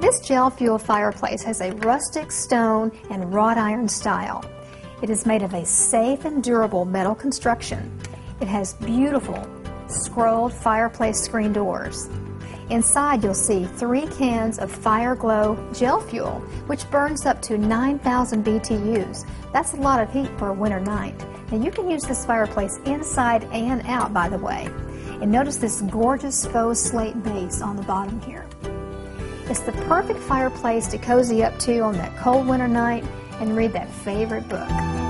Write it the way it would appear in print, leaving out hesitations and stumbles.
This gel fuel fireplace has a rustic stone and wrought iron style. It is made of a safe and durable metal construction. It has beautiful scrolled fireplace screen doors. Inside you'll see 3 cans of FireGlo gel fuel, which burns up to 9,000 BTUs. That's a lot of heat for a winter night. Now you can use this fireplace inside and out, by the way. And notice this gorgeous faux slate base on the bottom here. It's the perfect fireplace to cozy up to on that cold winter night and read that favorite book.